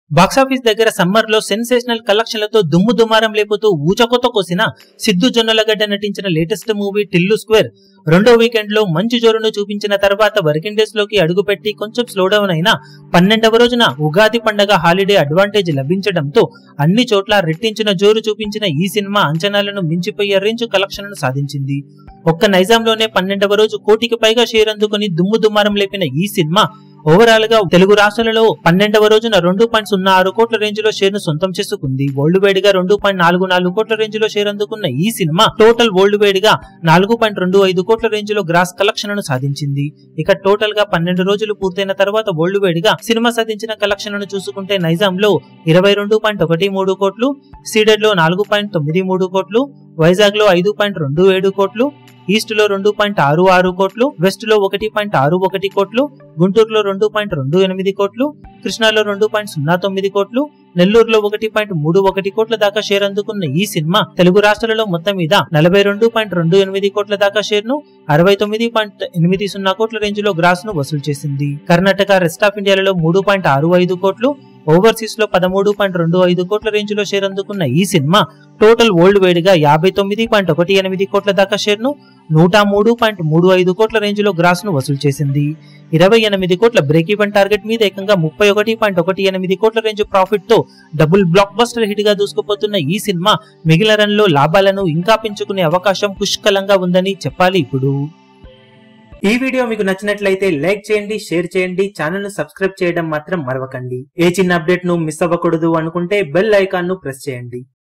Box office దగ్గర summer లో sensational కలెక్షన్లతో దుమ్ము దుమారం లేపుతూ ఊచకొత కోసిన సిద్ధు జొన్నలగడ్డ నటించిన లేటెస్ట్ మూవీ టిల్లు స్క్వేర్ రెండో వీకెండ్ లో మంచి జోరును చూపించిన తర్వాత వర్కింగ్ డేస్ లోకి అడుగుపెట్టి కొంచెం స్లో డౌన్ అయినా 12వ రోజున ఉగాది పండగ హాలిడే అడ్వాంటేజ్ లభించడంతో అన్ని చోట్ల రెట్టించిన జోరు చూపించిన ఈ సినిమా అంచనాలను మించిపోయే రేంజ్ కలెక్షన్లను సాధించింది. ఒక్క నైజాంలోనే 12వ రోజు కోటికి పైగా షేర్ అందుకుని దుమ్ము దుమారం లేపిన ఈ సినిమా ఓవరాల్ గా తెలుగు రాష్ట్రాలలో 12వ రోజున 2.06 కోట్ల రేంజ్ లో షేర్ ను సొంతం చేసుకుంది. వరల్డ్ వైడ్ గా 2.44 కోట్ల రేంజ్ లో షేర్ అందుకున్న ఈ సినిమా టోటల్ వరల్డ్ వైడ్ గా 4.25 కోట్ల రేంజ్ లో గ్రాస్ కలెక్షన్ ను సాధించింది. ఇక టోటల్ గా 12 రోజులు పూర్తయిన తర్వాత వరల్డ్ వైడ్ గా సినిమా సాధించిన కలెక్షన్ ను చూసుకుంటే నైజాం లో 22.13 కోట్లు, సీడెడ్ లో 4.93 కోట్లు, వైజాగ్ లో 5.27 కోట్లు, ఈస్ట్ లో 2.66 కోట్లు, వెస్ట్ లో 1.61 కోట్లు, గుంటూరులో 2.28 కోట్లు, కృష్ణాలో 2.09 కోట్లు, నెల్లూరులో 1.31 కోట్ల దాకా షేర్ అందుకున్న ఈ సినిమా తెలుగు రాష్ట్రాలలో మొత్తం మీద 42.28 కోట్ల దాకా షేర్ ను 69.80 కోట్ల రేంజ్ లో గ్రాస్ ను వసూలు చేసింది. కర్ణాటక, రెస్ట్ ఆఫ్ ఇండియాలలో 3.65 కోట్లు, ఓవర్సీస్ లో 13.25 కోట్ల రేంజ్ లో షేర్ అందుకున్న ఈ సినిమా టోటల్ వరల్డ్ వైడ్ గా 59.18 కోట్ల దాకా షేర్ ను 103.35 కోట్ల రేంజ్ లో గ్రాస్ ను వసూలు చేసింది. 28 కోట్ల బ్రేక్ ఈవెన్ టార్గెట్ మీద ఏకంగా 31.18 కోట్ల రేంజ్ ప్రాఫిట్ తో డబుల్ బ్లాక్ బస్టర్ హిట్ గా దూసుకుపోతున్న ఈ సినిమా మిగిలిన రన్ లో లాభాలను ఇంకా పెంచుకునే అవకాశం పుష్కలంగా ఉందని చెప్పాలి. ఇప్పుడు ఈ వీడియో మీకు నచ్చినట్లయితే లైక్ చేయండి, షేర్ చేయండి, ఛానల్ ను సబ్స్క్రైబ్ చేయడం మాత్రం మరవకండి. ఏ చిన్న అప్డేట్ ను మిస్ అవ్వకూడదు అనుకుంటే బెల్ ఐకాన్ ను ప్రెస్ చేయండి.